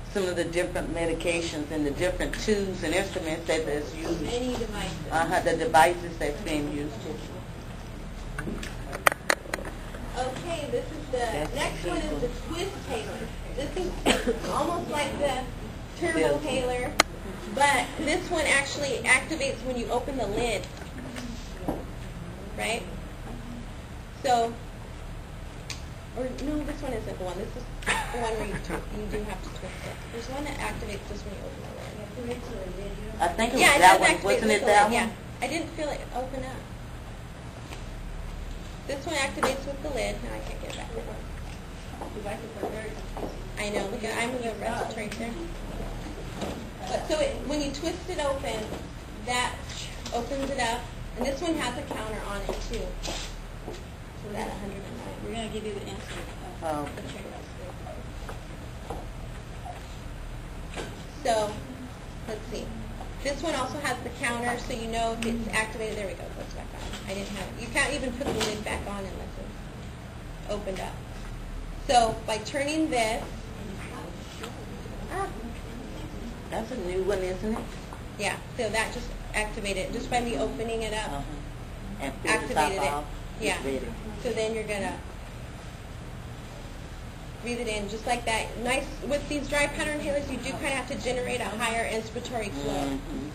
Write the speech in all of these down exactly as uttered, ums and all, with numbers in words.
some of the different medications and the different tubes and instruments that is used. Any device. Uh-huh, the devices that's being used. Okay, this is the That's next one is simple. the twist haler. This is almost like the turbo haler, but this one actually activates when you open the lid, right? So, or no, this one isn't the one. This is the one where you tw- you do have to twist it. There's one that activates just when you open the lid. I think it was Yeah, it that does one. activate Wasn't with it the that lid, one? Yeah, I didn't feel it open up. This one activates with the lid. Now I can't get it back. I know. Look, at, I'm in the respiratory there. But so it, when you twist it open, that opens it up, and this one has a counter on it too. So that one hundred nine. We're going to give you the answer. Oh. So let's see. This one also has the counter, so you know if it's activated. There we go. It's back on. I didn't have it. You can't even put the lid back on unless it's opened up. So by turning this, ah, That's a new one, isn't it? yeah. So that just activated it just by me opening it up. Uh-huh. And fill the top Activated it. off. Yeah. It's ready. So then you're gonna breathe it in just like that. Nice with these dry powder inhalers. You do kind of have to generate a higher inspiratory flow. Mhm.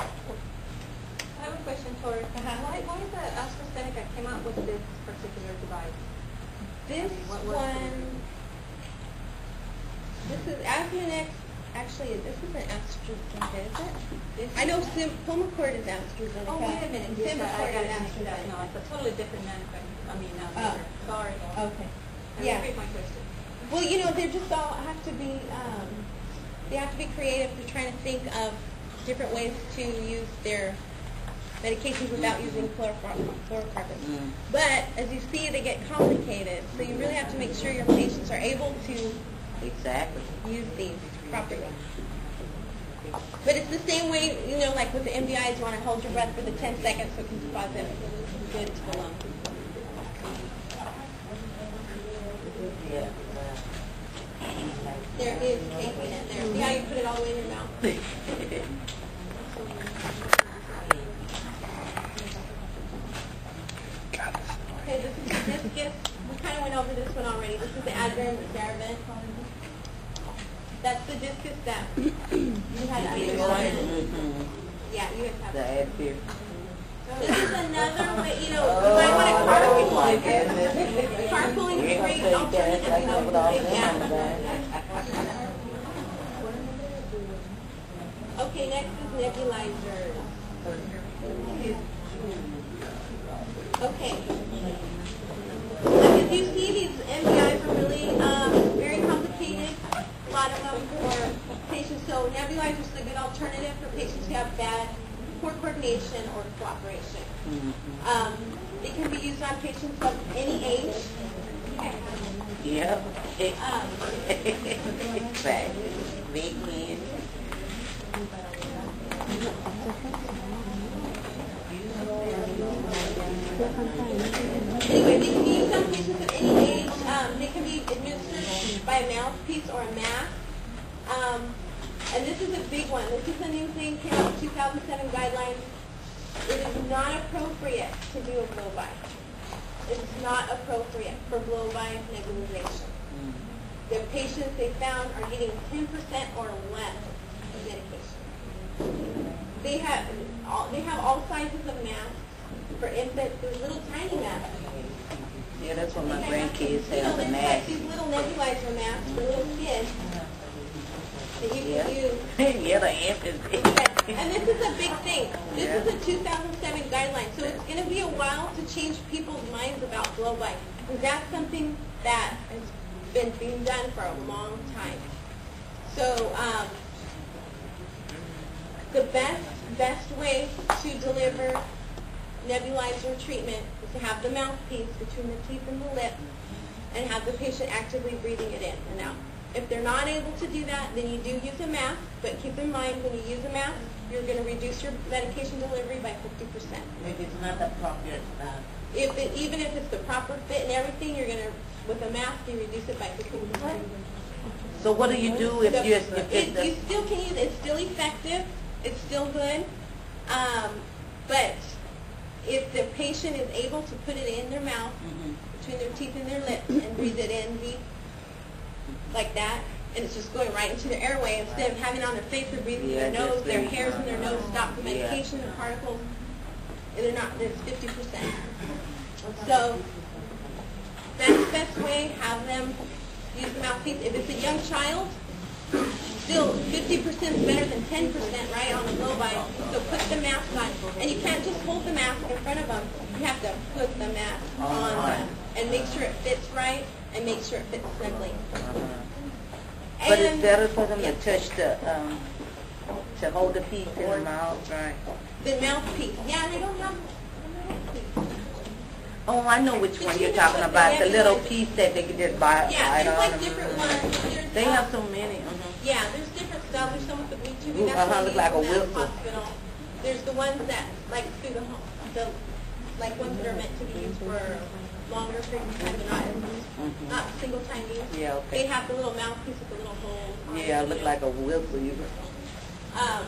I have a question, Tori. Uh-huh. Why, why is it AstraZeneca came out with this particular device? This What was one, this is Astronex. Actually, this isn't AstraZeneca, is it? This I know Sim, Pulmicort is AstraZeneca. Oh, wait a minute. Yes, I, I Symbicort got is to answer that. No, AstraZeneca. it's a totally different manufacturer. I mean, uh, Oh. vendor. Sorry. Okay. I Yeah. repeat my question. Well, you know, they just all have to be, um, they have to be creative. They're trying to think of different ways to use their medications without using chlorofar- fluorocarbons. Mm. But as you see, they get complicated. So you really have to make sure your patients are able to Exactly. use these properly. But it's the same way, you know, like with the M D Is, you want to hold your breath for the ten seconds so it can deposit good to the lung. Yeah. There is taping in there. See how you put it all the way in your mouth? Okay, this is the discus. We kind of went over this one already. This is the Advent Ceravent. That's the discus that you had to be Mhm. Yeah, you have to The have. Advil. This is another way, you know, you might want to carpool. Oh my goodness. Carpooling is a great You ain't gonna alternative, take that. you I know, covered all to take them, that. man. Okay, next is nebulizers. Okay. Like as you see, these M D Is are really um, very complicated. A lot of them for patients. So nebulizers is a good alternative for patients who have bad poor coordination or cooperation. Mhm. Um, it can be used on patients of any age. Yep. Um, Exactly. Big men. Anyway, they can be used on patients of any age. Um, they can be administered by a mouthpiece or a mask. Um, and this is a big one. This is a new thing, came out in two thousand seven guidelines. It is not appropriate to do a blow-by. It is not appropriate for blow-by nebulization. The patients they found are getting ten percent or less of medication. They have all, they have all sizes of masks. For infants, there's little tiny masks. Yeah, that's what my You grandkids know, have, the there's like mask. these little nebulizer masks for little kids that you Yeah. can use. Yeah, the infants. And this is a big thing. This Yeah. is a two thousand seven guideline, so it's going to be a while to change people's minds about blow-by. Because that's something that has been being done for a long time. So um, the best best way to deliver nebulizer treatment is to have the mouthpiece between the teeth and the lip and have the patient actively breathing it in and out. If they're not able to do that, then you do use a mask, but keep in mind when you use a mask, you're going to reduce your medication delivery by fifty percent. Maybe it's not appropriate. Uh, If it, even if it's the proper fit and everything, you're going to, with a mask, you reduce it by fifty percent. So what do you do if So you, if it, it, you still can use it. It's still effective. It's still good. Um, but if the patient is able to put it in their mouth, Mhm. between their teeth and their lips, and breathe it in deep, like that, and it's just going right into their airway, instead of having it on their face, they're breathing Yeah, in their nose, just their breathe. hairs in their nose stop the Yeah. medication, the particles, and they're not, there's fifty percent. So that's the best way, have them use the mouthpiece. If it's a young child, still fifty percent is better than ten percent, right, on the blow by. So put the mask on. And you can't just hold the mask in front of them. You have to put the mask on them and make sure it fits right and make sure it fits snugly. but it's And better for them to touch the, um, to hold the piece in the mouth, right? the mouthpiece. Yeah, they don't have a mouthpiece. Oh, I know which one But you're you know talking what about, the the little nebulized- piece that they can just buy, Yeah, buy it there's on. like different ones. There's, They uh, have so many, uh-huh. Yeah, there's different stuff. There's some with the blue tubing. Ooh, That's uh-huh, what look we like a use in the whistle. hospital. There's the ones that, like, through the home, the, like, ones that are meant to be used for longer periods of time, but not, Mhm. not single time use. Yeah, They okay. have the little mouthpiece with the little hole. on it, Yeah, you look know. like a whistle. You Um,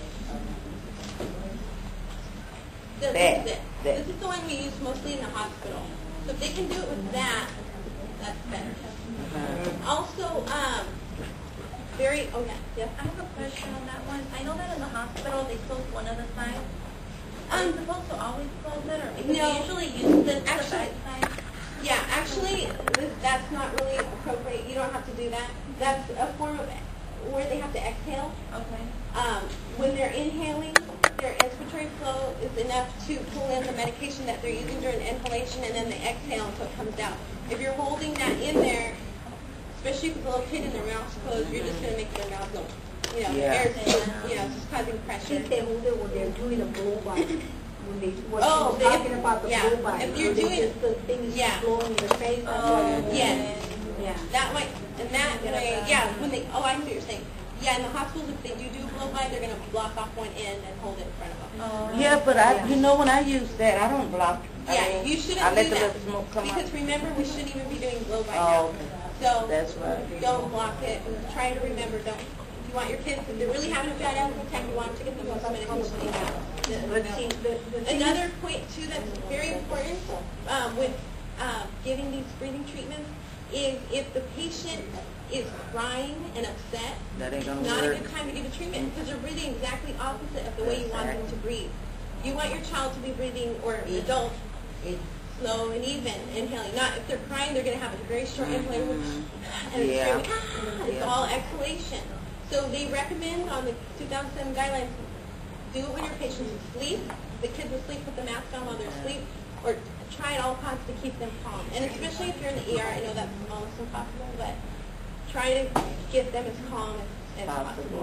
this That, is it. that. This is the one we use mostly in the hospital. So if they can do it with that, that's better. uh, Also, um, very, oh yeah, yeah. I have a question on that one. I know that in the hospital they close one of the sides. Um, Are you supposed to always close it, or because no. we usually use this the Actually- back side? Yeah, actually, this, that's not really appropriate. You don't have to do that. That's a form of where they have to exhale. Okay. Um, when they're inhaling, their inspiratory flow is enough to pull in the medication that they're using during inhalation, and then they exhale until it comes out. If you're holding that in there, especially with a little kid in their mouth closed, you're just going to make their mouth go, you know, Yeah. air, you know, just causing pressure. Should they hold it when they're doing a blow by? When they, what Oh, she was talking they- about the yeah. blow by. If you're so they doing- just, the thing is yeah. blowing in their face. That's Oh, why they're- yes. Yeah. That way, and that way, yeah, when they, oh, I see what you're saying. Yeah, in the hospitals, if they do do a blow by, they're going to block off one end and hold it in front of them. Oh. yeah, but I, you know, when I use that, I don't block. I Yeah, mean, you shouldn't I let do the that. little smoke come out. Because remember, we shouldn't even be doing blow by Oh, now. okay. So That's right. don't block it. Try to remember, don't. If you want your kids, if they're really having a bad asthma attack, you want to get them most medication they have. But see, the, the thing is- Another point too that's very important um, with um, giving these breathing treatments is if the patient is crying and upset, That ain't gonna not a work. good time to give a treatment because they're breathing exactly opposite of the way you want them to breathe. You want your child to be breathing, or an adult, slow and even inhaling. Not if they're crying, they're going to have a very short inhaler, and it's Yeah. screaming, "Ah!" It's Yeah. all exhalation. So they recommend on the two thousand seven guidelines, do it when your patient's asleep. The kids asleep, put the mask on while they're asleep, or try at all costs to keep them calm. And especially if you're in the E R, I know that's almost impossible, but try to get them as calm as, as possible.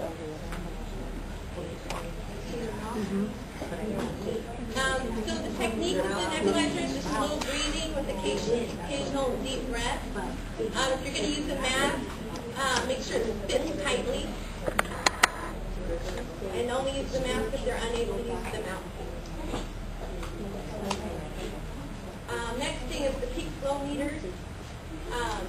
Um, so the technique with the nebulizer is just slow breathing with occasional, occasional deep breath. Um, if you're going to use a mask, uh, make sure it fits tightly. And only use the mask if they're unable to use the mouthpiece. Um, next thing is the peak flow meters. Um,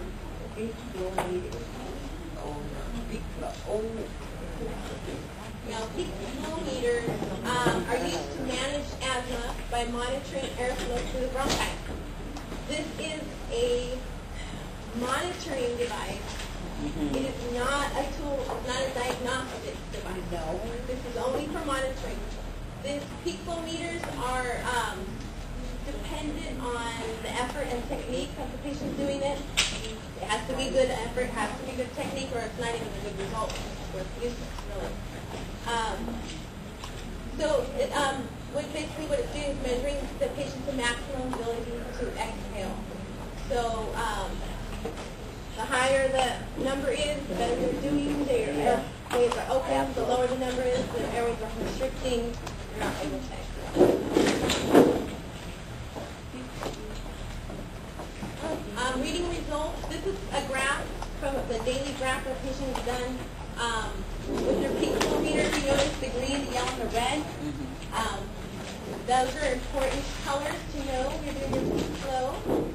Now, peak flow meters um, are used to manage asthma by monitoring airflow through the bronchi. This is a monitoring device. It is not a tool, it's not a diagnostic device. No. This is only for monitoring. These peak flow meters are um, dependent on the effort and technique of the patient doing it. It has to be good effort, has to be good technique, or it's not even a good result. It's useless, really. Um, so, it, um, what basically what it's doing is measuring the patient's maximum ability to exhale. So, um, the higher the number is, the better you're doing. The airways are open. The lower the number is, the airways are constricting. You're not able to exhale. Um, reading results. This is a graph from the daily graph that the patient has done. Um, with their peak flow meters, you notice the green, the yellow, and the red. Um, those are important colors to know you're doing your peak flow.